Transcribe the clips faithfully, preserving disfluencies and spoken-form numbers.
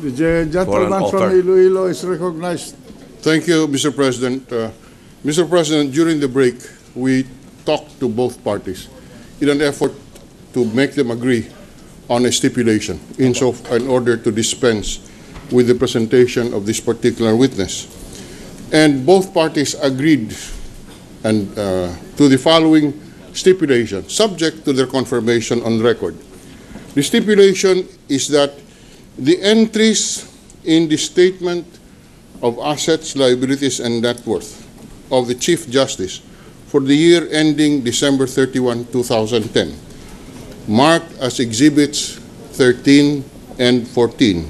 The gentleman from Iloilo is recognized. Thank you, Mister President. Uh, Mister President, during the break, we talked to both parties in an effort to make them agree on a stipulation in, so, in order to dispense with the presentation of this particular witness. And both parties agreed and, uh, to the following stipulation, subject to their confirmation on record. The stipulation is that the entries in the statement of assets, liabilities, and net worth of the Chief Justice for the year ending December thirty-first, two thousand ten, marked as Exhibits thirteen and fourteen,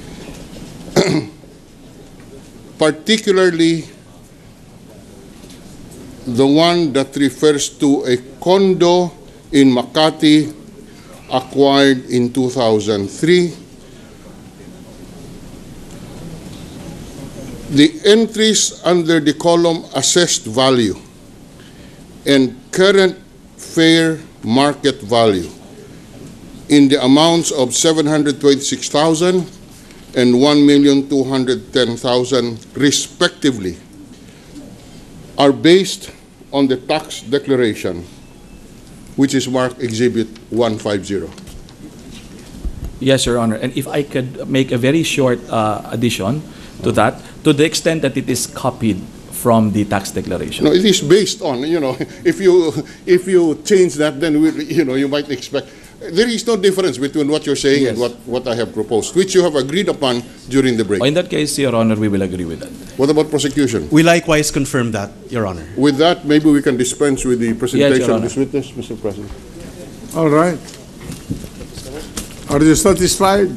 particularly the one that refers to a condo in Makati acquired in two thousand three, the entries under the column assessed value and current fair market value in the amounts of seven hundred twenty-six thousand dollars and one million two hundred ten thousand dollars respectively are based on the tax declaration, which is marked Exhibit one fifty. Yes, Your Honor. And if I could make a very short uh, addition to that, to the extent that it is copied from the tax declaration. No, it is based on, you know, if you if you change that, then we, you know, you might expect. There is no difference between what you're saying yes. and what, what I have proposed, which you have agreed upon during the break. In that case, Your Honor, we will agree with that. What about prosecution? We likewise confirm that, Your Honor. With that, maybe we can dispense with the presentation yes, of this witness, Mister President. All right. Are you satisfied?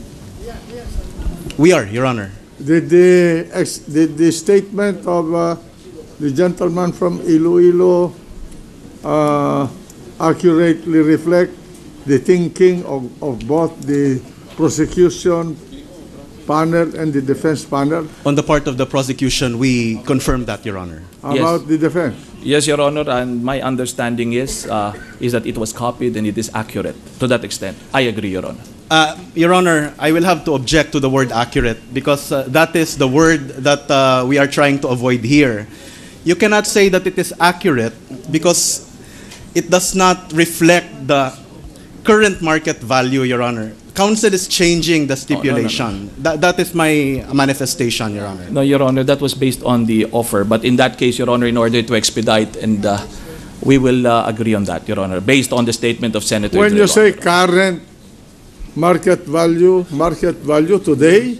We are, Your Honor. Did the, ex, did the statement of uh, the gentleman from Iloilo uh, accurately reflect the thinking of, of both the prosecution panel and the defense panel? On the part of the prosecution, we confirm that, Your Honor. How yes. about the defense? Yes, Your Honor, and my understanding is uh, is that it was copied and it is accurate to that extent. I agree, Your Honor. Uh, Your Honor, I will have to object to the word accurate because uh, that is the word that uh, we are trying to avoid here. You cannot say that it is accurate because it does not reflect the current market value, Your Honor. Counsel is changing the stipulation. Oh, no, no, no. That, that is my manifestation, Your Honor. No, Your Honor, that was based on the offer. But in that case, Your Honor, in order to expedite, and uh, we will uh, agree on that, Your Honor, based on the statement of Senator When Drilon. you say current market value, market value today,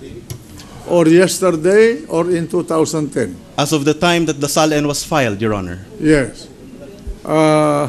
or yesterday, or in two thousand ten? As of the time that the S A L N was filed, Your Honor. Yes. Uh,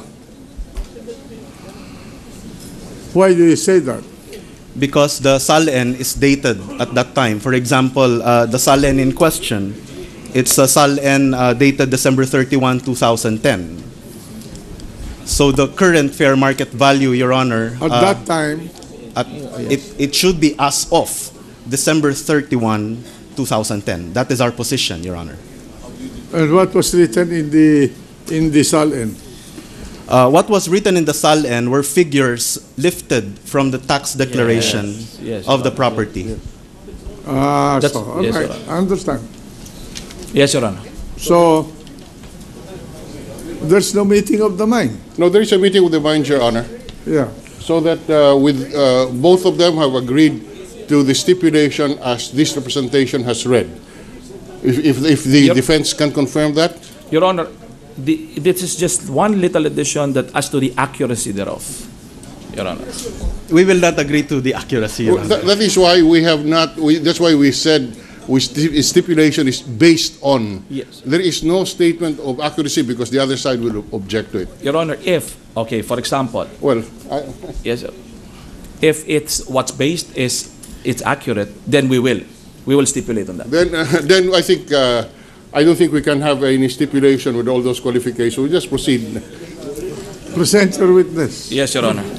why do you say that? Because the S A L N is dated at that time. For example, uh, the S A L N in question, it's a S A L N uh, dated December thirty-first, two thousand ten. So the current fair market value, Your Honor, at uh, that time, at, it, it should be as of December thirty-first, two thousand ten. That is our position, Your Honor. And what was written in the in the S A L N? Uh, what was written in the S A L N were figures lifted from the tax declaration yes. Yes, of the property. Ah, uh, That's, so, okay, yes, I understand. Yes, Your Honor. So, there's no meeting of the mind? No, there is a meeting with the minds, Your Honor. Yeah. So that uh, with uh, both of them have agreed to the stipulation as this representation has read. If, if, if the Your, defense can confirm that? Your Honor, the, this is just one little addition that as to the accuracy thereof, Your Honor. We will not agree to the accuracy, Your Well, Honor. that, that is why we have not, we, that's why we said we sti stipulation is based on. Yes. There is no statement of accuracy because the other side will object to it. Your Honor, if, okay, for example. Well, I, yes, sir. If it's what's based is it's accurate, then we will. We will stipulate on that. Then, uh, then I think, uh, I don't think we can have any stipulation with all those qualifications. We just proceed. Present your witness. Yes, Your Honor.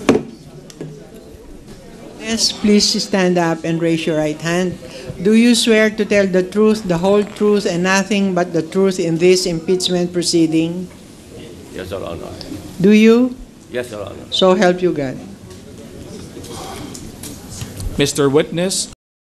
Yes, please stand up and raise your right hand. Do you swear to tell the truth, the whole truth, and nothing but the truth in this impeachment proceeding? Yes, Your Honor. Do you? Yes, Your Honor. So help you God. Mister Witness.